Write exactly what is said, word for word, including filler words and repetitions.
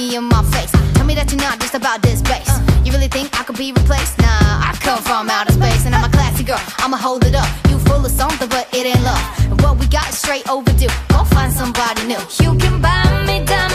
me in my face. Tell me that you're not just about this bass. You really think I could be replaced? Nah, I come from outer space, and I'm a classy girl, I'ma hold it up. You full of something, but it ain't love. And what we got is straight overdue. Go find somebody new. You can buy me down.